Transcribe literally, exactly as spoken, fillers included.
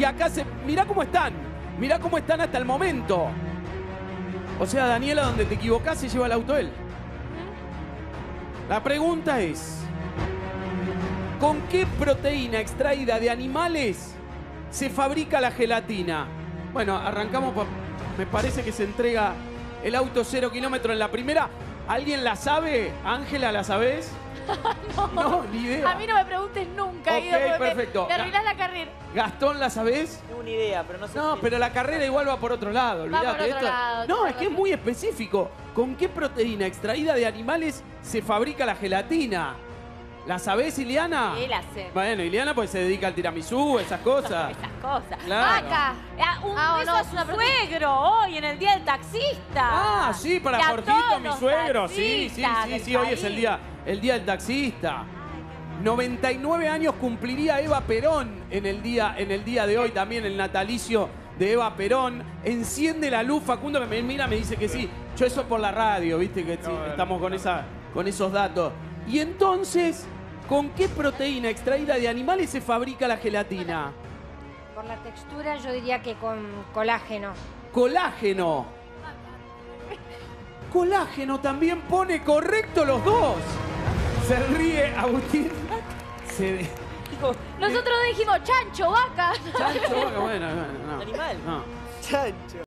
Y acá se... Mirá cómo están. Mirá cómo están hasta el momento. O sea, Daniela, donde te equivocás se lleva el auto él. La pregunta es... ¿Con qué proteína extraída de animales se fabrica la gelatina? Bueno, arrancamos por... Me parece que se entrega el auto cero kilómetro en la primera. ¿Alguien la sabe? Ángela, ¿la sabés? no, no, ni idea. A mí no me preguntes nunca, Ok, Guido, perfecto. Me, me arruinás la carrera. Gastón, ¿la sabés? Tengo una idea, pero no sé No, si pero la carrera igual va por otro lado, olvídate. Va por otro Esto- lado, No, tenés es que es razón. muy específico. ¿Con qué proteína extraída de animales se fabrica la gelatina? ¿La sabés, Ileana? Sí, la sé. Bueno, Ileana pues se dedica al tiramisú, esas cosas. Esas cosas. Claro. Vaca. Ah, un Ah, beso no, a es su una prote- suegro hoy en el día del taxista. Ah, sí, para Y a Jorgito, todos mi los suegro. Sí, sí, taxistas sí, del sí, hoy es el país. día, el día del taxista. noventa y nueve años cumpliría Eva Perón en el día, en el día de hoy, también el natalicio de Eva Perón. Enciende la luz, Facundo, que me mira, me dice que sí. Yo eso por la radio, viste, que sí, estamos con, esa, con esos datos. Y entonces, ¿con qué proteína extraída de animales se fabrica la gelatina? Por la textura yo diría que con colágeno. Colágeno. Colágeno también pone correcto los dos. Se ríe Agustín. Se... Nosotros dijimos chancho, vaca. Chancho, bueno, bueno, no. Animal. No. Chancho.